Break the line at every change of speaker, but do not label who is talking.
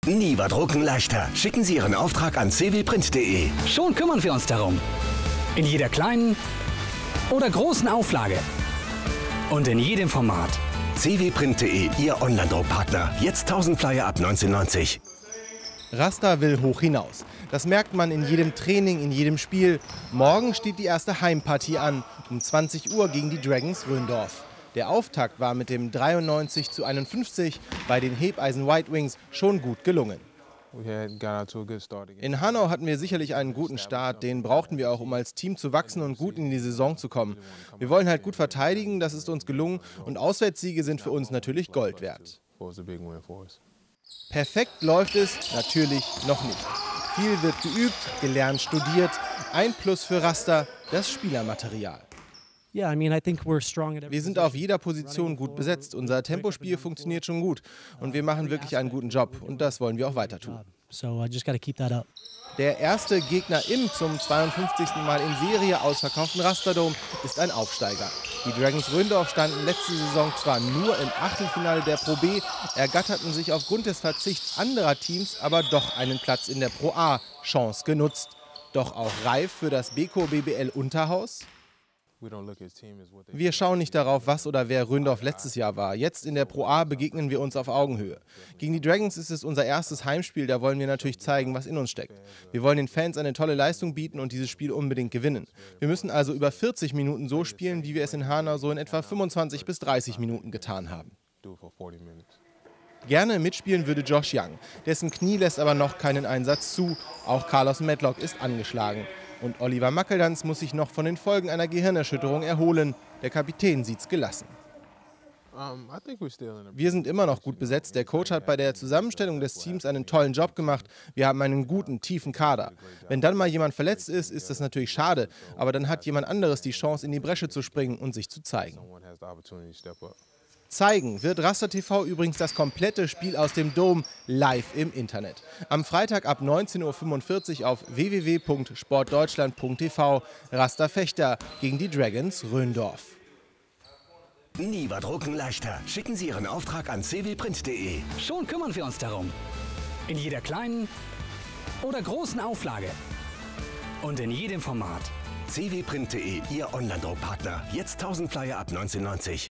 Nie war Drucken leichter. Schicken Sie Ihren Auftrag an cwprint.de.
Schon kümmern wir uns darum. In jeder kleinen oder großen Auflage. Und in jedem Format.
cwprint.de, Ihr Online-Druckpartner. Jetzt 1000 Flyer ab 19,90.
Raster will hoch hinaus. Das merkt man in jedem Training, in jedem Spiel. Morgen steht die erste Heimpartie an, um 20 Uhr gegen die Dragons Röndorf. Der Auftakt war mit dem 93:51 bei den Hebeisen White Wings schon gut gelungen. In Hanau hatten wir sicherlich einen guten Start, den brauchten wir auch, um als Team zu wachsen und gut in die Saison zu kommen. Wir wollen halt gut verteidigen, das ist uns gelungen und Auswärtssiege sind für uns natürlich Gold wert. Perfekt läuft es natürlich noch nicht. Viel wird geübt, gelernt, studiert. Ein Plus für Raster, das Spielermaterial. Wir sind auf jeder Position gut besetzt. Unser Tempospiel funktioniert schon gut. Und wir machen wirklich einen guten Job. Und das wollen wir auch weiter tun. Der erste Gegner im zum 52. Mal in Serie ausverkauften Rasterdom ist ein Aufsteiger. Die Dragons Röndorf standen letzte Saison zwar nur im Achtelfinale der Pro B, ergatterten sich aufgrund des Verzichts anderer Teams aber doch einen Platz in der Pro A. Chance genutzt. Doch auch reif für das Beko BBL Unterhaus? Wir schauen nicht darauf, was oder wer Röndorf letztes Jahr war. Jetzt in der Pro A begegnen wir uns auf Augenhöhe. Gegen die Dragons ist es unser erstes Heimspiel, da wollen wir natürlich zeigen, was in uns steckt. Wir wollen den Fans eine tolle Leistung bieten und dieses Spiel unbedingt gewinnen. Wir müssen also über 40 Minuten so spielen, wie wir es in Hanau so in etwa 25 bis 30 Minuten getan haben. Gerne mitspielen würde Josh Young. Dessen Knie lässt aber noch keinen Einsatz zu. Auch Carlos Medlock ist angeschlagen. Und Oliver Mackeldans muss sich noch von den Folgen einer Gehirnerschütterung erholen. Der Kapitän sieht's gelassen. Wir sind immer noch gut besetzt. Der Coach hat bei der Zusammenstellung des Teams einen tollen Job gemacht. Wir haben einen guten, tiefen Kader. Wenn dann mal jemand verletzt ist, ist das natürlich schade. Aber dann hat jemand anderes die Chance, in die Bresche zu springen und sich zu zeigen. Zeigen wird Raster TV übrigens das komplette Spiel aus dem Dom live im Internet. Am Freitag ab 19:45 Uhr auf www.sportdeutschland.tv. Raster Fechter gegen die Dragons Röndorf.
Nie war Drucken leichter. Schicken Sie Ihren Auftrag an cwprint.de.
Schon kümmern wir uns darum. In jeder kleinen oder großen Auflage. Und in jedem Format.
cwprint.de, Ihr Online-Druckpartner. Jetzt 1000 Flyer ab 19,90.